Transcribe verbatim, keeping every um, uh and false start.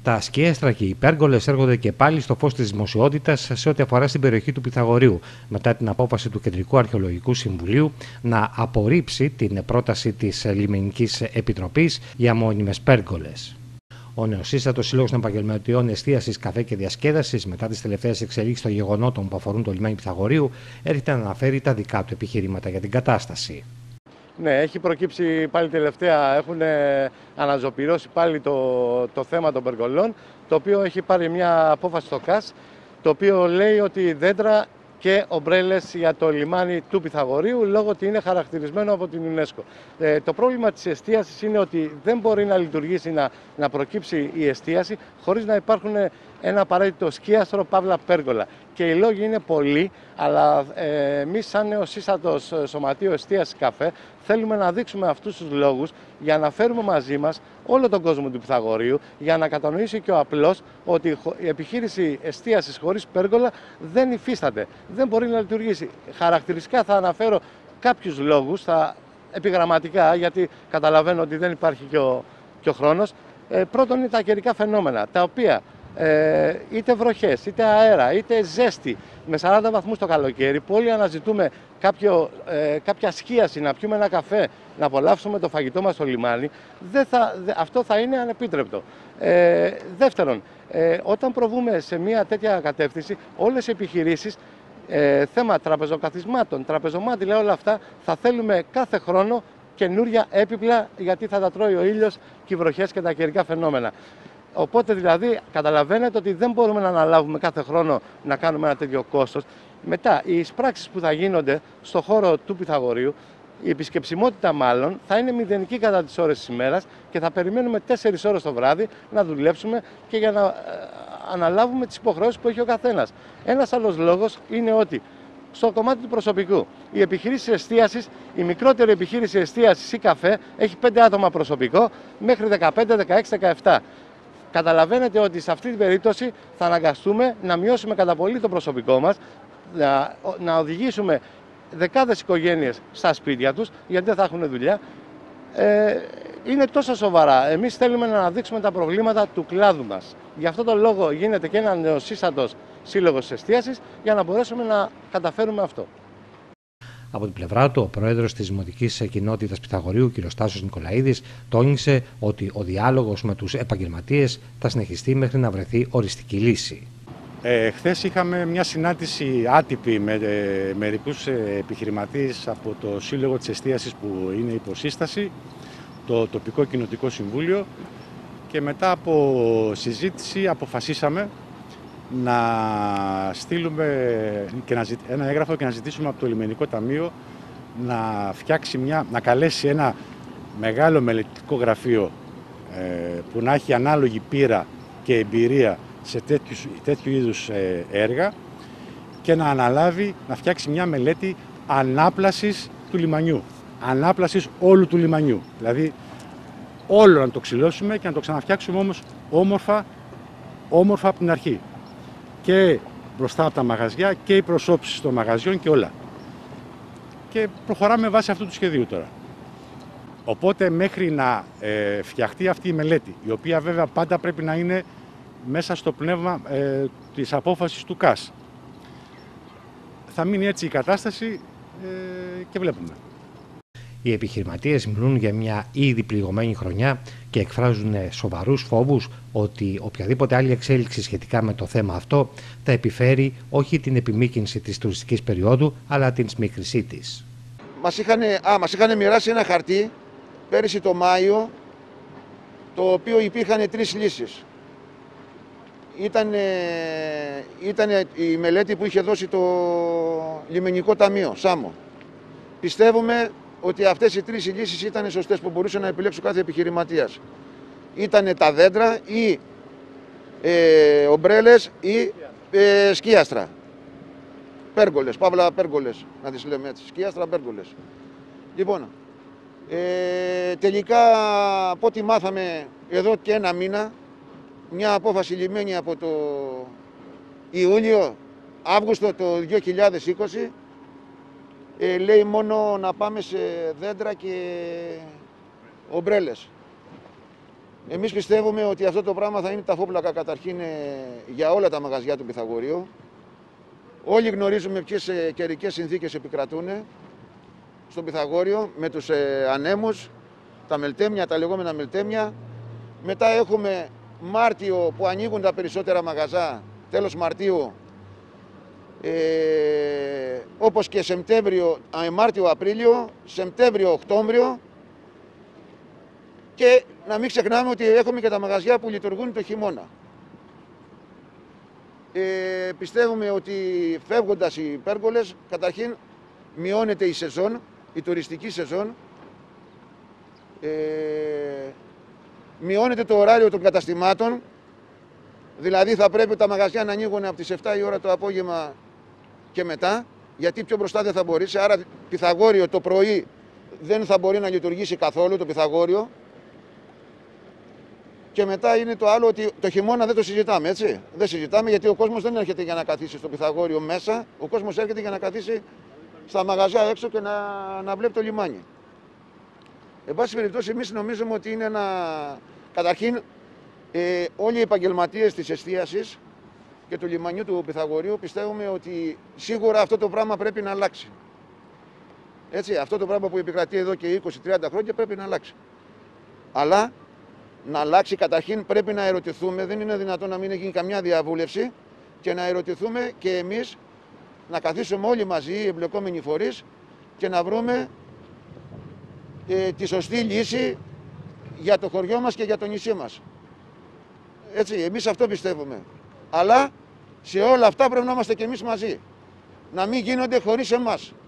Τα σκίαστρα και οι πέργολες έρχονται και πάλι στο φως της δημοσιότητας σε ό,τι αφορά στην περιοχή του Πυθαγορείου, μετά την απόφαση του Κεντρικού Αρχαιολογικού Συμβουλίου να απορρίψει την πρόταση της Λιμενικής Επιτροπής για μόνιμες πέργολες. Ο νεοσύστατος Σύλλογος των Επαγγελματιών Εστίασης, Καφέ και Διασκέδασης, μετά τις τελευταίες εξελίξεις των γεγονότων που αφορούν το λιμάνι Πυθαγορείου, έρχεται να αναφέρει τα δικά του επιχειρήματα για την κατάσταση. Ναι, έχει προκύψει πάλι τελευταία, έχουν αναζωπυρώσει πάλι το, το θέμα των περγολών, το οποίο έχει πάρει μια απόφαση στο ΚΑΣ, το οποίο λέει ότι δέντρα και ομπρέλες για το λιμάνι του Πυθαγορείου, λόγω ότι είναι χαρακτηρισμένο από την UNESCO. Ε, το πρόβλημα της εστίασης είναι ότι δεν μπορεί να λειτουργήσει, να, να προκύψει η εστίαση, χωρίς να υπάρχουν ένα απαραίτητο σκίαστρο, παύλα πέργολα. Και οι λόγοι είναι πολλοί, αλλά ε, εμείς σαν νεοσύστατος Σωματείο Εστίασης Καφέ θέλουμε να δείξουμε αυτούς τους λόγους για να φέρουμε μαζί μας όλο τον κόσμο του Πυθαγορείου, για να κατανοήσει και ο απλός ότι η επιχείρηση εστίασης χωρίς πέργολα δεν υφίσταται, δεν μπορεί να λειτουργήσει. Χαρακτηριστικά θα αναφέρω κάποιους λόγους, θα, επιγραμματικά, γιατί καταλαβαίνω ότι δεν υπάρχει και ο, και ο χρόνος. Ε, πρώτον είναι τα καιρικά φαινόμενα, τα οποία Ε, είτε βροχές, είτε αέρα, είτε ζέστη με σαράντα βαθμούς το καλοκαίρι, που όλοι αναζητούμε κάποιο, ε, κάποια σκίαση, να πιούμε ένα καφέ, να απολαύσουμε το φαγητό μας στο λιμάνι, δεν θα, δε, αυτό θα είναι ανεπίτρεπτο. Ε, δεύτερον, ε, όταν προβούμε σε μια τέτοια κατεύθυνση, όλες οι επιχειρήσεις, ε, θέμα τραπεζοκαθισμάτων, τραπεζομάτιλα, όλα αυτά, θα θέλουμε κάθε χρόνο καινούρια έπιπλα, γιατί θα τα τρώει ο ήλιος και οι βροχές και τα καιρικά φαινόμενα. Οπότε δηλαδή καταλαβαίνετε ότι δεν μπορούμε να αναλάβουμε κάθε χρόνο να κάνουμε ένα τέτοιο κόστος. Μετά, οι εισπράξεις που θα γίνονται στον χώρο του Πυθαγορείου, η επισκεψιμότητα μάλλον θα είναι μηδενική κατά τις ώρες της ημέρας και θα περιμένουμε τέσσερις ώρες το βράδυ να δουλέψουμε και για να ε, αναλάβουμε τις υποχρεώσεις που έχει ο καθένας. Ένας άλλος λόγος είναι ότι στο κομμάτι του προσωπικού, η επιχείρηση εστίασης, η μικρότερη επιχείρηση εστίασης ή καφέ έχει πέντε άτομα προσωπικό μέχρι δεκαπέντε, δεκαέξι, δεκαεπτά. Καταλαβαίνετε ότι σε αυτή την περίπτωση θα αναγκαστούμε να μειώσουμε κατά πολύ το προσωπικό μας, να, να οδηγήσουμε δεκάδες οικογένειες στα σπίτια τους, γιατί δεν θα έχουν δουλειά. Ε, είναι τόσο σοβαρά. Εμείς θέλουμε να αναδείξουμε τα προβλήματα του κλάδου μας. Γι' αυτό τον λόγο γίνεται και ένα νεοσύστατος σύλλογος εστίασης, για να μπορέσουμε να καταφέρουμε αυτό. Από την πλευρά του, ο πρόεδρος της Δημοτικής Κοινότητας Πυθαγορείου, κ. Στάσος Νικολαίδης, τόνισε ότι ο διάλογος με τους επαγγελματίες θα συνεχιστεί μέχρι να βρεθεί οριστική λύση. Ε, χθες είχαμε μια συνάντηση άτυπη με ε, μερικούς ε, επιχειρηματίες από το Σύλλογο της Εστίασης που είναι υποσύσταση, το τοπικό κοινοτικό συμβούλιο, και μετά από συζήτηση αποφασίσαμε να στείλουμε και να, ένα έγγραφο και να ζητήσουμε από το Λιμενικό Ταμείο να φτιάξει μια, να καλέσει ένα μεγάλο μελετητικό γραφείο ε, που να έχει ανάλογη πείρα και εμπειρία σε τέτοιους, τέτοιου είδους ε, έργα, και να αναλάβει να φτιάξει μια μελέτη ανάπλασης του λιμανιού, ανάπλασης όλου του λιμανιού, δηλαδή όλο να το ξυλώσουμε και να το ξαναφτιάξουμε όμως όμορφα, όμορφα από την αρχή. Και μπροστά από τα μαγαζιά και οι προσώψεις των μαγαζιών και όλα. Και προχωράμε βάσει αυτού του σχεδίου τώρα. Οπότε μέχρι να ε, φτιαχτεί αυτή η μελέτη, η οποία βέβαια πάντα πρέπει να είναι μέσα στο πνεύμα ε, της απόφασης του ΚΑΣ, θα μείνει έτσι η κατάσταση ε, και βλέπουμε. Οι επιχειρηματίες μιλούν για μια ήδη πληγωμένη χρονιά και εκφράζουν σοβαρούς φόβους ότι οποιαδήποτε άλλη εξέλιξη σχετικά με το θέμα αυτό θα επιφέρει όχι την επιμήκυνση της τουριστικής περίοδου, αλλά την σμίκρησή της. Μας είχαν, α, μας είχαν μοιράσει ένα χαρτί πέρυσι το Μάιο, το οποίο υπήρχαν τρεις λύσεις. Ήταν, ήταν η μελέτη που είχε δώσει το Λιμενικό Ταμείο, ΣΑΜΟ. Πιστεύουμε ότι αυτές οι τρεις λύσεις ήταν σωστές, που μπορούσε να επιλέξει ο κάθε επιχειρηματίας. Ήτανε τα δέντρα ή ε, ομπρέλες ή ε, σκίαστρα. Πέργολες, παύλα πέργολες, να τις λέμε έτσι. Σκίαστρα, πέργολες. Λοιπόν, ε, τελικά από ό,τι μάθαμε εδώ και ένα μήνα, μια απόφαση λυμμένη από το Ιούλιο, Αύγουστο το δύο χιλιάδες είκοσι, Ε, λέει μόνο να πάμε σε δέντρα και ομπρέλες. Εμείς πιστεύουμε ότι αυτό το πράγμα θα είναι ταφόπλακα καταρχήν για όλα τα μαγαζιά του Πυθαγορείου. Όλοι γνωρίζουμε ποιες καιρικές συνθήκες επικρατούν στον Πυθαγόριο με τους ανέμους, τα μελτέμια, τα λεγόμενα μελτέμια. Μετά έχουμε Μάρτιο που ανοίγουν τα περισσότερα μαγαζά, τέλος Μαρτίου, ε, όπως και Σεπτέμβριο, Μάρτιο-Απρίλιο, Σεπτέμβριο-Οκτώβριο. Και να μην ξεχνάμε ότι έχουμε και τα μαγαζιά που λειτουργούν το χειμώνα. Ε, πιστεύουμε ότι φεύγοντας οι πέργολες, καταρχήν μειώνεται η σεζόν, η τουριστική σεζόν, ε, μειώνεται το ωράριο των καταστημάτων, δηλαδή θα πρέπει τα μαγαζιά να ανοίγουν από τις επτά η ώρα το απόγευμα και μετά, γιατί πιο μπροστά δεν θα μπορείς, άρα Πυθαγόριο το πρωί δεν θα μπορεί να λειτουργήσει καθόλου το Πυθαγόριο. Και μετά είναι το άλλο ότι το χειμώνα δεν το συζητάμε, έτσι. Δεν συζητάμε γιατί ο κόσμος δεν έρχεται για να καθίσει στο Πυθαγόριο μέσα. Ο κόσμος έρχεται για να καθίσει στα μαγαζιά έξω και να, να βλέπει το λιμάνι. Εν πάση περιπτώσει, εμείς νομίζουμε ότι είναι ένα... Καταρχήν, ε, όλοι οι επαγγελματίες της εστίασης και του λιμανιού του Πυθαγορείου πιστεύουμε ότι σίγουρα αυτό το πράγμα πρέπει να αλλάξει. Έτσι, αυτό το πράγμα που επικρατεί εδώ και είκοσι με τριάντα χρόνια πρέπει να αλλάξει. Αλλά να αλλάξει, καταρχήν πρέπει να ερωτηθούμε, δεν είναι δυνατόν να μην γίνει καμιά διαβούλευση και να ερωτηθούμε και εμείς, να καθίσουμε όλοι μαζί οι εμπλεκόμενοι φορείς και να βρούμε ε, τη σωστή λύση για το χωριό μας και για το νησί μας. Έτσι, εμείς αυτό πιστεύουμε. Αλλά σε όλα αυτά πρέπει να είμαστε και εμείς μαζί. Να μην γίνονται χωρίς εμάς.